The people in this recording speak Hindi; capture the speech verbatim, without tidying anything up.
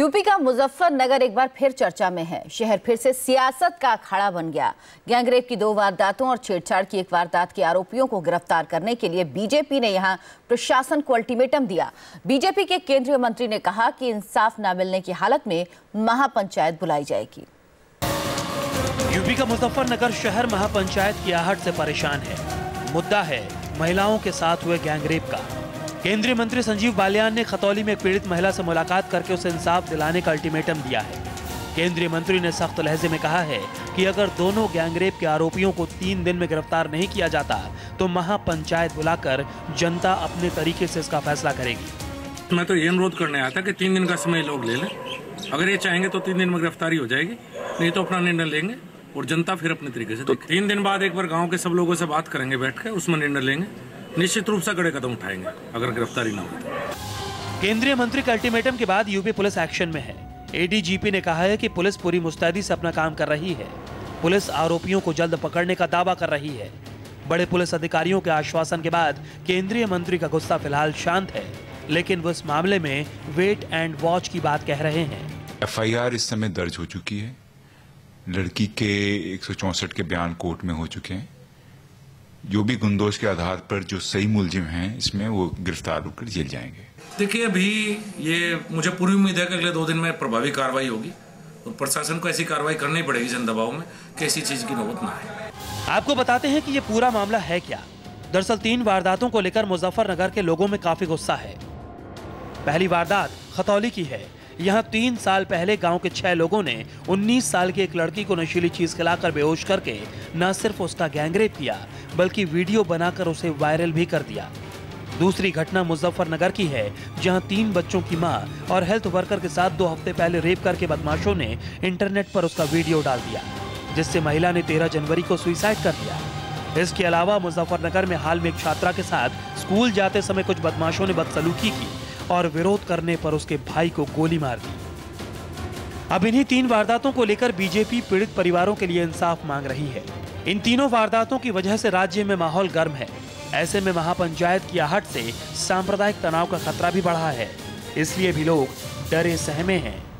यूपी का मुजफ्फरनगर एक बार फिर चर्चा में है। शहर फिर से सियासत का अखाड़ा बन गया। गैंगरेप की दो वारदातों और छेड़छाड़ की एक वारदात के आरोपियों को गिरफ्तार करने के लिए बीजेपी ने यहां प्रशासन को अल्टीमेटम दिया। बीजेपी के केंद्रीय मंत्री ने कहा कि इंसाफ न मिलने की हालत में महापंचायत बुलाई जाएगी। यूपी का मुजफ्फरनगर शहर महापंचायत की आहट से परेशान है। मुद्दा है महिलाओं के साथ हुए गैंगरेप का। केंद्रीय मंत्री संजीव बालियान ने खतौली में एक पीड़ित महिला से मुलाकात करके उसे इंसाफ दिलाने का अल्टीमेटम दिया है। केंद्रीय मंत्री ने सख्त लहजे में कहा है कि अगर दोनों गैंगरेप के आरोपियों को तीन दिन में गिरफ्तार नहीं किया जाता तो महापंचायत बुलाकर जनता अपने तरीके से इसका फैसला करेगी। मैं तो ये अनुरोध करने आया था कि तीन दिन का समय लोग ले लें। अगर ये चाहेंगे तो तीन दिन में गिरफ्तारी हो जाएगी, नहीं तो अपना निर्णय लेंगे और जनता फिर अपने तरीके से। तो तीन दिन बाद एक बार गाँव के सब लोगों से बात करेंगे बैठ के, उसमें निर्णय लेंगे। निश्चित रूप से कड़े कदम उठाएंगे अगर गिरफ्तारी ना हो तो। केंद्रीय मंत्री के अल्टीमेटम के बाद यूपी पुलिस एक्शन में है। एडीजीपी ने कहा है कि पुलिस पूरी मुस्तैदी से अपना काम कर रही है। पुलिस आरोपियों को जल्द पकड़ने का दावा कर रही है। बड़े पुलिस अधिकारियों के आश्वासन के बाद केंद्रीय मंत्री का गुस्सा फिलहाल शांत है, लेकिन वो इस मामले में वेट एंड वॉच की बात कह रहे हैं। एफ आई आर इस समय दर्ज हो चुकी है। लड़की के एक सौ चौसठ के बयान कोर्ट में हो चुके हैं। जो भी गुंदोश के आधार पर जो सही मुलजिम हैं इसमें वो गिरफ्तार होकर जेल जाएंगे। देखिए, अभी ये मुझे पूरी उम्मीद है कि अगले दो दिन में प्रभावी कार्रवाई होगी और प्रशासन को ऐसी कार्रवाई करनी पड़ेगी जन दबाव में कि ऐसी चीज की नौबत ना आए। आपको बताते हैं कि ये पूरा मामला है क्या। दरअसल तीन वारदातों को लेकर मुजफ्फरनगर के लोगों में काफी गुस्सा है। पहली वारदात खतौली की है। यहाँ तीन साल पहले गांव के छह लोगों ने उन्नीस साल की एक लड़की को नशीली चीज खिलाकर बेहोश करके न सिर्फ उसका गैंगरेप किया बल्कि वीडियो बनाकर उसे वायरल भी कर दिया। दूसरी घटना मुजफ्फरनगर की है, जहां तीन बच्चों की मां और हेल्थ वर्कर के साथ दो हफ्ते पहले रेप करके बदमाशों ने इंटरनेट पर उसका वीडियो डाल दिया, जिससे महिला ने तेरह जनवरी को सुसाइड कर दिया। इसके अलावा मुजफ्फरनगर में हाल में एक छात्रा के साथ स्कूल जाते समय कुछ बदमाशों ने बदसलूकी की और विरोध करने पर उसके भाई को गोली मार दी। अब इन्हीं तीन वारदातों को लेकर बीजेपी पीड़ित परिवारों के लिए इंसाफ मांग रही है। इन तीनों वारदातों की वजह से राज्य में माहौल गर्म है। ऐसे में महापंचायत की आहट से सांप्रदायिक तनाव का खतरा भी बढ़ा है। इसलिए भी लोग डरे सहमे हैं।